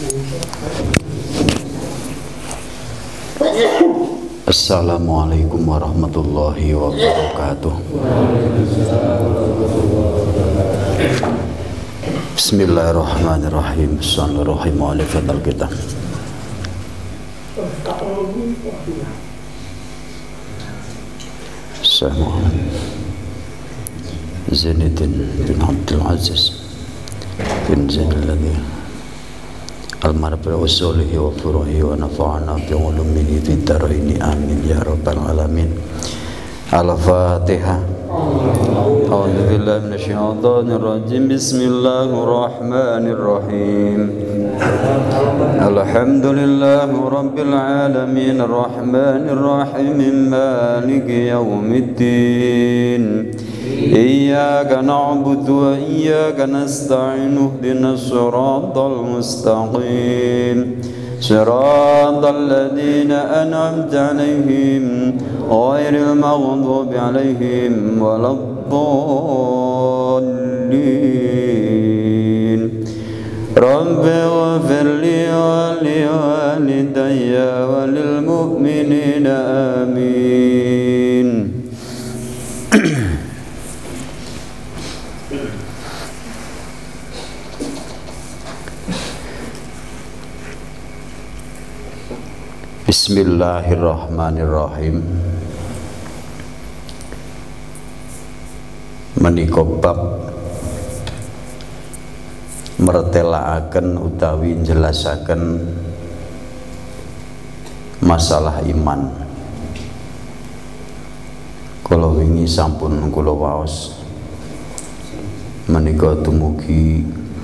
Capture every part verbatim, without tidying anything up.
Assalamualaikum warahmatullahi wabarakatuh. Bismillahirrahmanirrahim. Bismillahirrahmanirrahim. Alifat al-kitab. Syekh Muhammad Zainuddin bin Abdul Aziz bin Zainuddin al-marbi usulihi wa furuhi wa nafa'ana bi ulumihi fid dharain amin ya rabbal alamin. Al-Fatihah. A'udzu billahi minasyaitonir rajim. Bismillahirrahmanirrahim. Alhamdulillahi rabbil alamin arrahmanir rahim maliki yaumiddin. Iyyaka na'budu wa iyyaka nasta'in ihdinas siratal mustaqim siratal ladzina an'amta 'alaihim ghairil maghdubi 'alaihim waladdallin. Rabbi ighfir li wa li walidayya wa lil mu'minina amin. Bismillahirrahmanirrahim. Menika bab mertelaaken utawi njelasaken masalah iman. Kula wingi sampun kula waos menika dumugi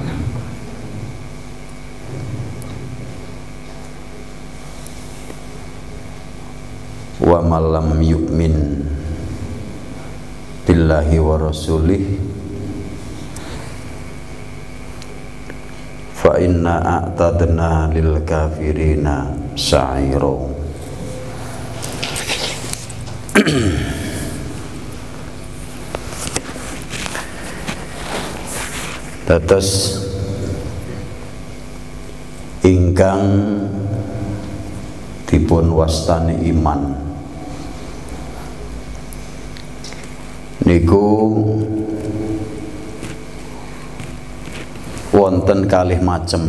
wa malam yu'min billahi wa rasulih fa inna a'tadna lil kafirina sa'ira. Dados ingkang dipun wastani iman niku wonten kalih macem.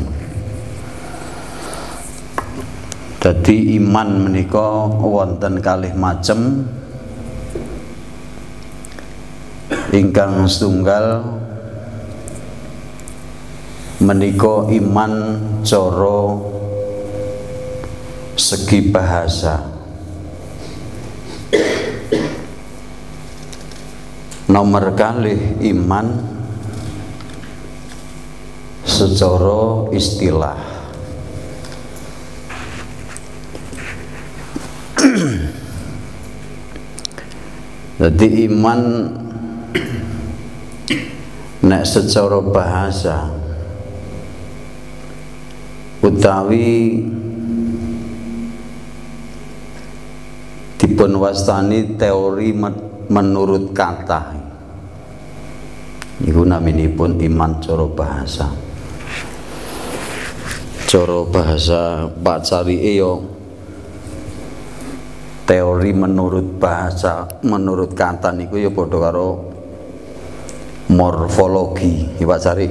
Dadi iman menika wonten kalih macem. Ingkang setunggal menika iman cara segi bahasa. Nomor kalih iman secara istilah. Jadi iman nek secara bahasa utawi dipun wastani teori menurut kata, niku naminipun iman cara bahasa. Cara bahasa Pak Carike yo teori menurut bahasa menurut kata niku yo padha karo morfologi, ya Pak Cari.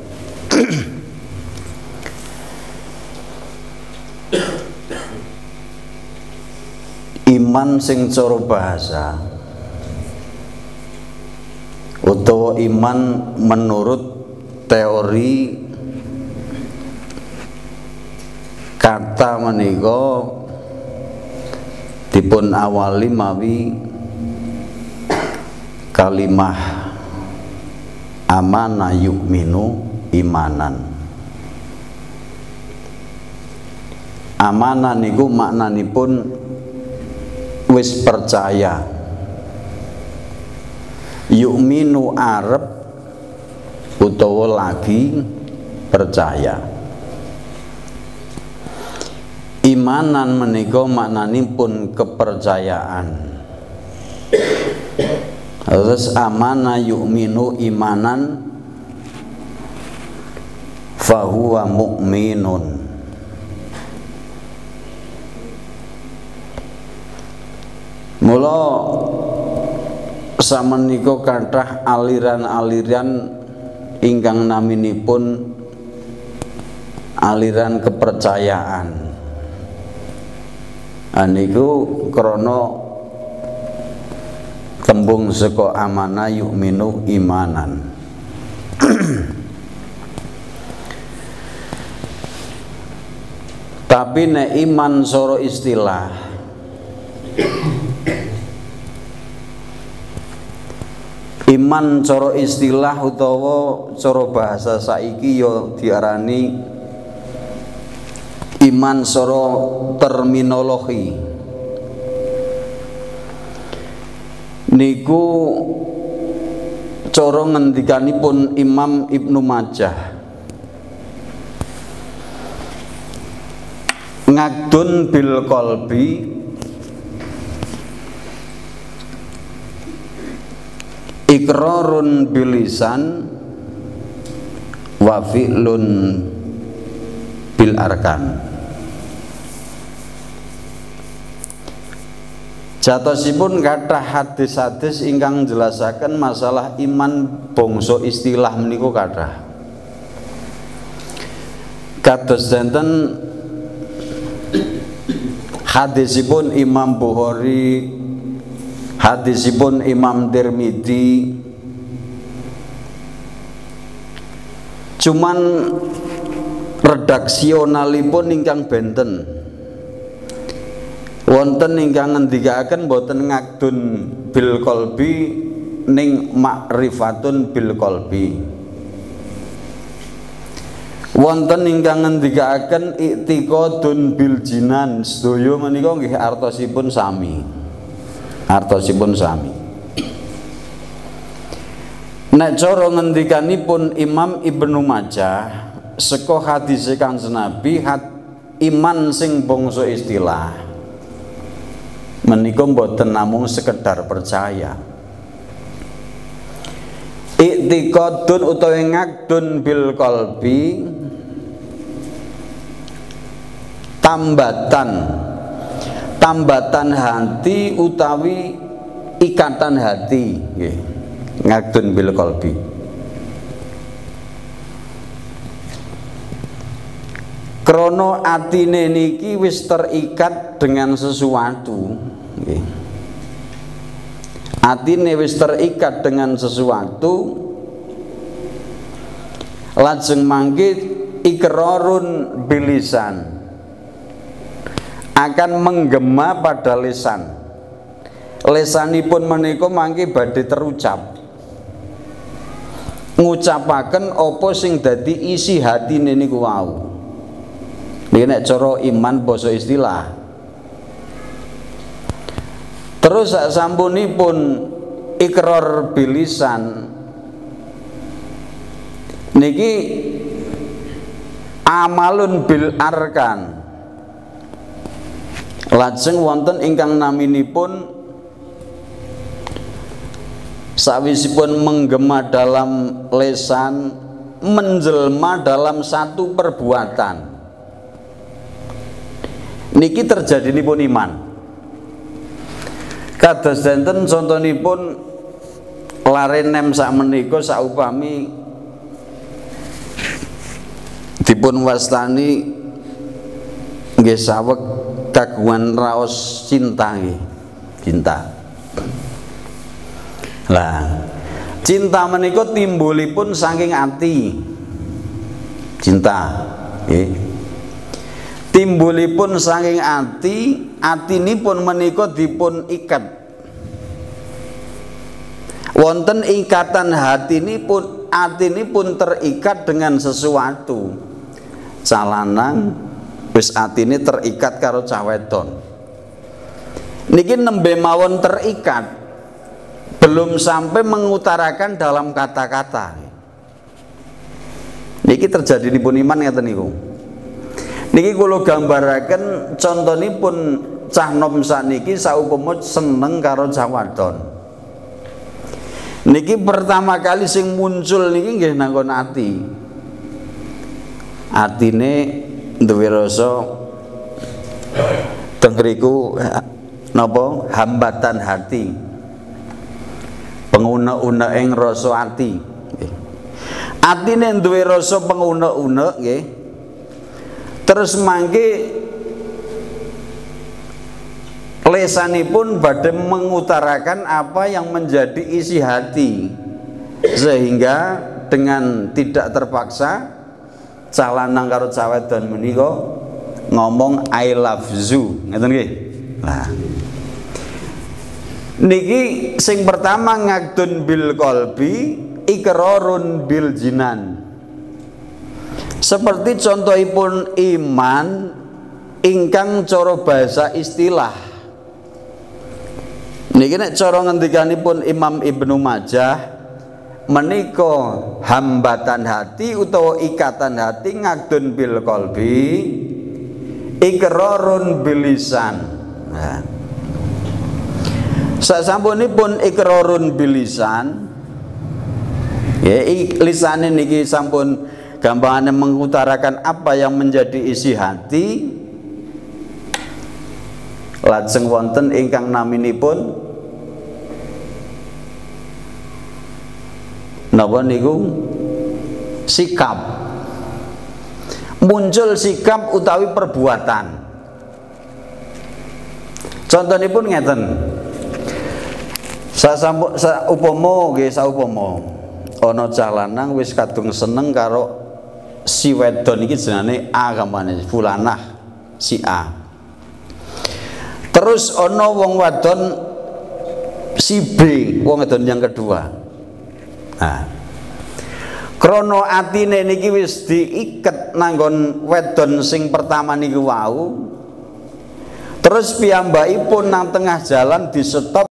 Iman sing cara bahasa utawa iman menurut teori kata menika dipun awali mawi kalimah amana yu'minu imanan. Amanah niku maknanipun wis percaya. Yu'minu arep utawa lagi percaya. Imanan menika maknanipun kepercayaan. Terus amana yu'minu imanan fahuwa mu'minun. Mula samenika kathah aliran-aliran ingkang naminipun aliran kepercayaan. Aniku krana tembung saka amana yu'minu imanan. Tapi nek iman soro istilah iman coro istilah utawa coro bahasa saiki yo diarani iman soro terminologi. Niku coro ngendikanipun Imam Ibnu Majah, ngakdun bil qalbi ikrarun bil lisan wa fi'lun bil arkan. Jatosipun kathah hadis-hadis ingkang jelasaken masalah iman bangsa istilah menika kathah. Kados enten hadisipun Imam Bukhari, hadisipun Imam Tirmidzi. Cuman redaksionalipun ingkang benten. Wonten ingkang ngendikaken boten ngakdun bil qalbi ning ma'rifatun bil qalbi. Wonten ingkang ngendikaken i'tiqadun bil jinan. Sedaya menika nggih artosipun sami. Artosipun sami. Nek cara ngendikanipun Imam Ibnu Majah saka hadis Kanjeng Nabi, iman sing bangsa istilah menika mboten namung sekedar percaya. I'tiqadun utawa ngakdun bil qalbi tambatan tambatan hati utawi ikatan hati nggih. Ngakdun bil qalbi. Krono atine niki wis terikat dengan sesuatu. Atine wis terikat dengan sesuatu, lajeng mangke ikrarun bilisan akan menggema pada lisan. Lisanipun menika mangke badhe terucap, ngucapaken apa sing dadi isi hatine niku wau. Niki nek cara iman basa istilah. Terus sak sampunipun ikrar bilisan niki amalun bil arkan. Lajeng wonten ingkang naminipun sawisipun menggema dalam lesan menjelma dalam satu perbuatan. Niki terjadinipun iman. Kados enten contonipun lare nem sak menika saupami dipun wastani nggih saweg kagungan raos cinta nggih. Cinta. Lah, cinta menika timbulipun saking ati. Cinta, nggih. Timbulipun saking ati, atinipun menika dipun ikat. Wonten ikatan hatinipun, atinipun terikat dengan sesuatu. Calanang wis atine terikat karo cah wedon. Niki nembe mawon terikat, belum sampai mengutarakan dalam kata-kata. Niki terjadinipun iman ngeten niku. Niki kula gambaraken contonipun cah nom saniki saupama seneng karo cah wadon. Niki pertama kali sing muncul niki nggih nanggon ati. Atine duwe rasa teng mriku napa hambatan hati, pengunek-unek ing rasa ati. Atine duwe rasa pengunek-unek nggih. Terus mangke lesanipun badhe mengutarakan apa yang menjadi isi hati, sehingga dengan tidak terpaksa cah lanang karo cah wedon menika ngomong I love you, ngeten nggih. Nah, niki sing pertama ngagdun bil qalbi, iqrarun bil jinan. Seperti contohipun iman ingkang cara bahasa istilah. Niki nek cara ngendikanipun Imam Ibnu Majah menika hambatan hati utawa ikatan hati ngagdun bil qalbi, iqrarun bil lisan. Nah, sasampunipun iqrarun bil lisan, ya lisane niki sampun gampangane mengutarakan apa yang menjadi isi hati, lajeng wonten ingkang naminipun napa niku sikap, muncul sikap utawi perbuatan. Contohipun ngeten, sasampu saupama nggih saupama ana cah lanang wis kadung seneng karo si wedon iki jenenge A kampane fulanah si A. Terus ana wong wadon si B, wong wedon yang kedua. Nah, krono atine niki wis diiket nanggon wedon sing pertama niki wau. Terus piyambakipun nang tengah jalan di stop